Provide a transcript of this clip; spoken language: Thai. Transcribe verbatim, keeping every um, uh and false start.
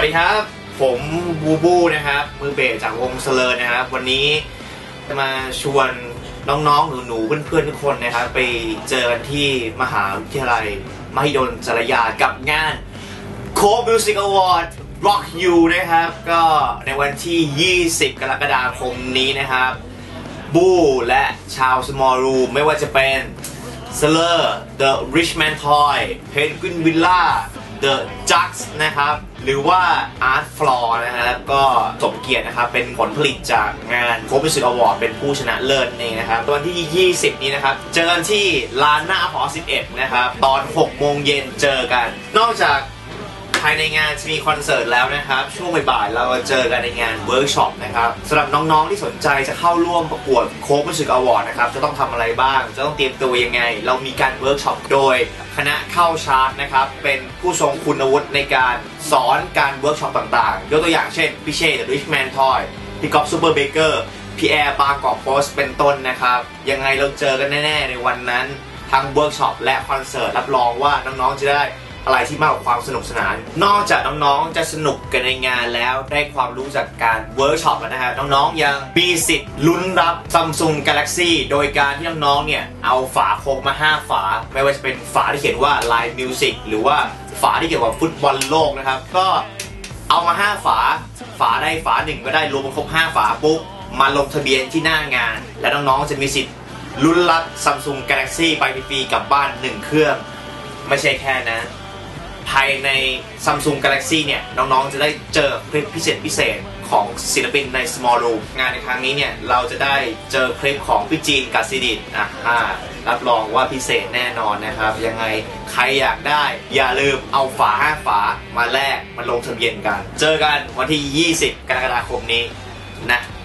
วัสดีครับผมบูบูนะครับมือเบสจากวงเสลอนะครับวันนี้จะมาชวนน้องๆหนูๆเพื่อนๆทุกคนนะครับไปเจอกันที่มหาวิทยาลัยมหิดลจริยากับงาน Coke Music Award Rock You นะครับก็ในวันที่ยี่สิบกรกฎาคมนี้นะครับบูและชาว Small Room ไม่ว่าจะเป็นเซเลอร์ The Richman Toy Penguin Villa The Jux นะครับหรือว่า Art Floor นะครับก็สมเกียรตินะครับเป็นผลผลิตจากงาน Coke Music Award เป็นผู้ชนะเลิศนี่นะครับวันที่ยี่สิบนี้นะครับเจอกันที่ลานหน้าหอสิบเอ็ดนะครับตอนหกโมงเย็นเจอกันนอกจากภายในงานจะมีคอนเสิร์ตแล้วนะครับช่วงบ่ายๆเราเจอกันในงานเวิร์กช็อปนะครับสำหรับน้องๆที่สนใจจะเข้าร่วมประกวด Coke Music Award นะครับจะต้องทำอะไรบ้างจะต้องเตรียมตัวยังไงเรามีการเวิร์กช็อปโดยคณะเข้าชาร์ตนะครับเป็นผู้ทรงคุณวุฒิในการสอนการเวิร์กช็อปต่างๆยกตัวอย่างเช่นพี่เช่ The Richman Toy พี่ก๊อฟซูเปอร์เบเกอร์พี่แอร์บาร์กอบโพสเป็นต้นนะครับยังไงเราเจอกันแน่ๆในวันนั้นทั้งเวิร์กช็อปและคอนเสิร์ตรับรองว่าน้องๆจะได้อะไรที่มากกว่าความสนุกสนานนอกจากน้องๆจะสนุกกันในงานแล้วได้ความรู้จากการเวิร์กช็อปแล้วนะครับน้องๆยังมีสิทธิ์ลุ้นรับ Samsung Galaxy โดยการที่น้องๆเนี่ยเอาฝาโค้กมาห้าฝาไม่ว่าจะเป็นฝาที่เขียนว่า Live Music หรือว่าฝาที่เกี่ยวกับฟุตบอลโลกนะครับก็เอามาห้าฝาฝาได้ฝาหนึ่งก็ได้รวมเป็นครบห้าฝาปุ๊บมาลงทะเบียนที่หน้างานและน้องๆจะมีสิทธิ์ลุ้นรับ Samsung Galaxy ไปฟรีๆกลับบ้านหนึ่งเครื่องไม่ใช่แค่นะภายใน Samsung Galaxy เนี่ยน้องๆจะได้เจอคลิปพิเศษพิเศษของศิลปินใน Small Room งานในครั้งนี้เนี่ยเราจะได้เจอคลิปของพี่จีนกัสซิดิตอ่ะรับรองว่าพิเศษแน่นอนนะครับยังไงใครอยากได้อย่าลืมเอาฝาห้าฝามาแลกมาลงทะเบียนกันเจอกันวันที่ยี่สิบกรกฎาคมนี้นะ